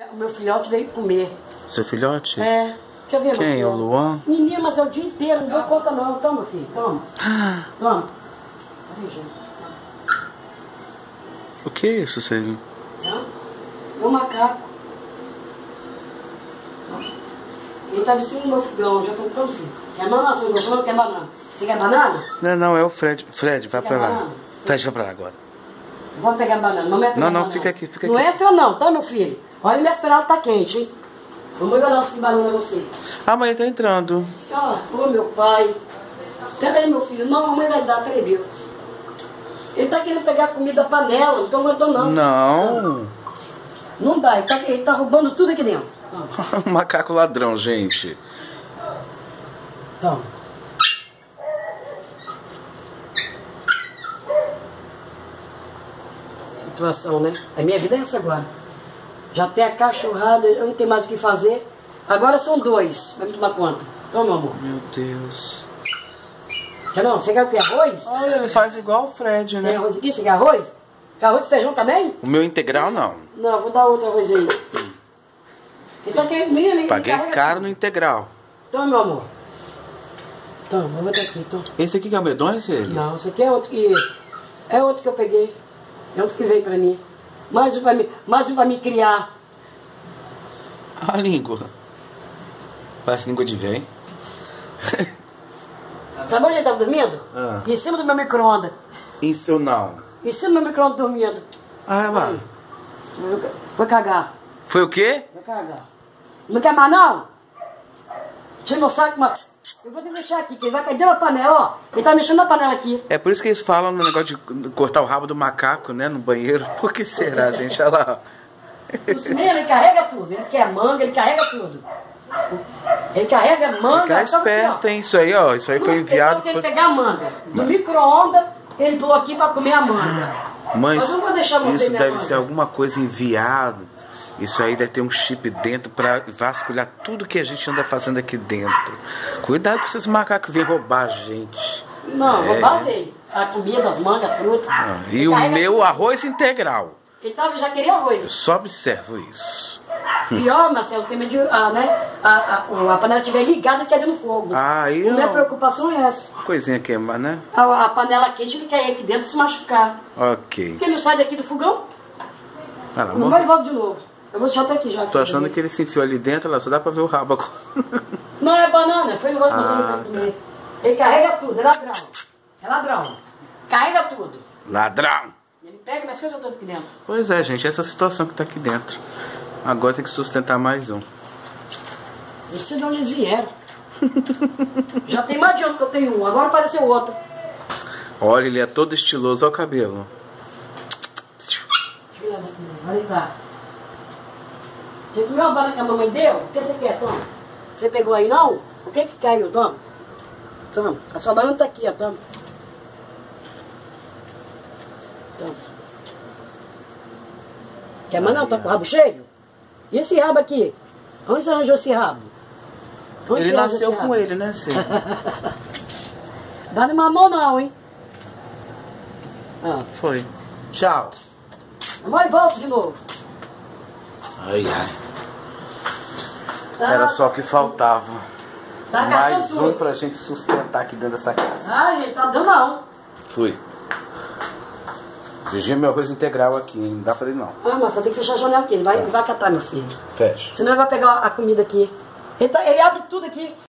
o meu filhote veio comer. Seu filhote? É. Quer ver, Quem? O Luan? Menina, mas é o dia inteiro, não dou conta não. Toma, filho, toma. Toma. Aí, gente. O que é isso, Célio? É um macaco. Ele tá vestindo no meu fogão, já falei, toma, filho. Quer banana? Você gostou? Não quer banana? Você quer banana? Não, é o Fred. Fred, vai pra lá. Banana? Traz pra lá agora. Vamos pegar banana. Não, Não, fica aqui, fica aqui. Não entra não, tá, meu filho? Olha, minha esperada tá quente, hein? Vamos ver o de banana você. A mãe tá entrando. Olha, ô meu pai. Peraí, meu filho. Não, a mãe vai dar, peraí, viu? Ele tá querendo pegar comida da panela, não tô aguentando não. Não. Não dá, ele tá roubando tudo aqui dentro. Macaco ladrão, gente. Toma. Situação, né? A minha vida é essa agora. Já tem a cachorrada, eu não tenho mais o que fazer. Agora são 2, vai me tomar conta. Toma, meu amor. Meu Deus. Quer não? Você quer o que? Arroz? Olha, ele faz igual o Fred, né? Tem arroz aqui? Você quer arroz? Quer arroz e feijão também? O meu integral, não. Não, vou dar outro arroz aí. Ele tá querendo menino, Paguei caro no integral. Toma, meu amor. Toma, vou botar aqui. Toma. Esse aqui que é o medonho, ele? Não, esse aqui é outro que... É outro que eu peguei. É outro que veio pra mim. Mais um pra me criar. A língua. Parece língua de véi. Sabe onde ele tava dormindo? Ah. Em cima do meu micro-ondas. Isso eu não. Em cima do meu micro-ondas dormindo. Ah, lá. Foi cagar. Foi o quê? Foi cagar. Não quer mais não? Tira meu saco, mas... Eu vou te deixar aqui, que ele vai cair dentro da panela, ó. Ele tá mexendo na panela aqui. É por isso que eles falam no negócio de cortar o rabo do macaco, né, no banheiro. Por que será, gente? Olha lá. Ele carrega tudo. Ele quer manga, ele carrega tudo. Ele carrega manga. Fica esperto, hein? Isso aí, ó. Isso aí foi enviado. Ele pegar a manga. Do micro-ondas, ele pulou aqui pra comer a manga. Mãe, Mas não vou deixar você isso minha deve manga. ser alguma coisa enviado. Isso aí deve ter um chip dentro pra vasculhar tudo que a gente anda fazendo aqui dentro. Cuidado com esses macacos que vêm roubar a gente. Não, roubar dele. A comida, as mangas, as frutas. E o meu arroz integral. Ele já queria arroz. Eu só observo isso. Pior, Marcelo, tem medo de a panela estiver ligada e quer ir no fogo. Aí A minha preocupação é essa. coisinha queimar, né? A panela quente, ele quer ir aqui dentro se machucar. Ok. Porque ele não sai daqui do fogão. Ah, lá, Não vai e volta de novo. Eu vou deixar até aqui já. tô achando que ele se enfiou ali dentro, lá só dá pra ver o rabo agora. Não é banana, foi no outro pra comer. Ele carrega tudo, é ladrão. É ladrão. Carrega tudo. Ladrão! Ele pega minhas coisas todas aqui dentro. Pois é, gente, essa situação que tá aqui dentro. Agora tem que sustentar mais um. Não sei de onde eles vieram. Já tem mais de ano que eu tenho um, agora apareceu outro. Olha, ele é todo estiloso, olha o cabelo. Vai lá. Você comeu a bala que a mamãe deu? O que você quer, Tom? Você pegou aí não? O que que caiu, Tom? Tom, a sua banana tá aqui, ó, Tom. Tom. Quer mais não? Tá com o rabo cheio? E esse rabo aqui? Onde você arranjou esse rabo? Onde Ele você arranjou nasceu esse com rabo? ele, né, Cê? Dá de mamão não, hein? Ah. Foi. Tchau. Mas volta de novo. Ai, ai. Tá. Era só o que faltava. Tá Mais catando um tudo. pra gente sustentar aqui dentro dessa casa. Ai, gente, tá dando não. Fui. Vigia meu arroz integral aqui, hein? Não dá pra ele não. Ah, mas você tem que fechar a janela aqui. Ele vai catar, meu filho. Fecha. Senão ele vai pegar a comida aqui. Ele abre tudo aqui.